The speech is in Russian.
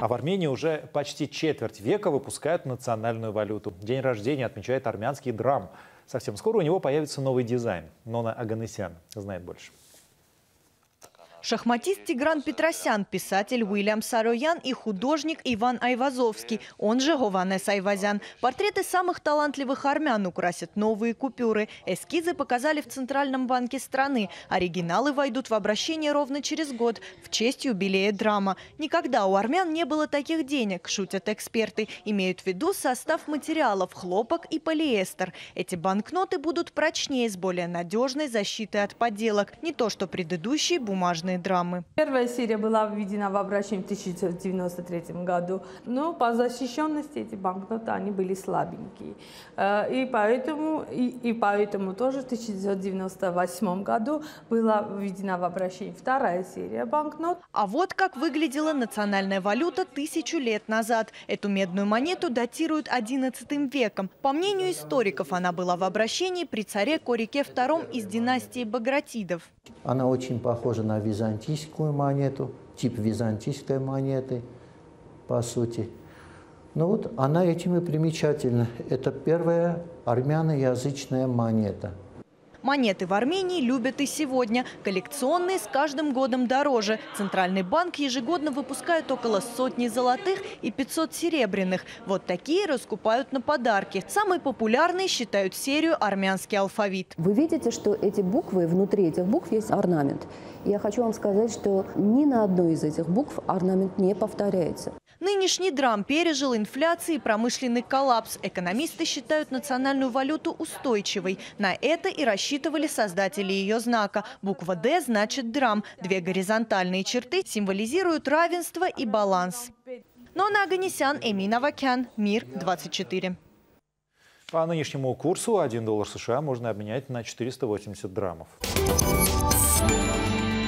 А в Армении уже почти четверть века выпускают национальную валюту. День рождения отмечает армянский драм. Совсем скоро у него появится новый дизайн. Нона Оганесян знает больше. Шахматист Тигран Петросян, писатель Уильям Сароян и художник Иван Айвазовский, он же Гованес Айвазян. Портреты самых талантливых армян украсят новые купюры. Эскизы показали в Центральном банке страны. Оригиналы войдут в обращение ровно через год, в честь юбилея драма. Никогда у армян не было таких денег, шутят эксперты. Имеют в виду состав материалов – хлопок и полиэстер. Эти банкноты будут прочнее, с более надежной защитой от подделок. Не то что предыдущие бумажные драмы. Первая серия была введена в обращение в 1993 году, но по защищенности эти банкноты они были слабенькие. И поэтому тоже в 1998 году была введена в обращение вторая серия банкнот. А вот как выглядела национальная валюта 1000 лет назад. Эту медную монету датируют XI веком. По мнению историков, она была в обращении при царе Корике II из династии Багратидов. Она очень похожа на византийскую монету, тип византийской монеты, по сути. Но вот она этим и примечательна. Это первая армяноязычная монета. Монеты в Армении любят и сегодня. Коллекционные с каждым годом дороже. Центральный банк ежегодно выпускает около 100 золотых и 500 серебряных. Вот такие раскупают на подарки. Самой популярной считают серию «Армянский алфавит». Вы видите, что эти буквы, внутри этих букв есть орнамент. Я хочу вам сказать, что ни на одной из этих букв орнамент не повторяется. Нынешний драм пережил инфляцию и промышленный коллапс. Экономисты считают национальную валюту устойчивой. На это и рассчитывали создатели ее знака. Буква «Д» значит драм. Две горизонтальные черты символизируют равенство и баланс. Нона Оганесян, Эмин Авакян, Мир 24. По нынешнему курсу $1 США можно обменять на 480 драмов.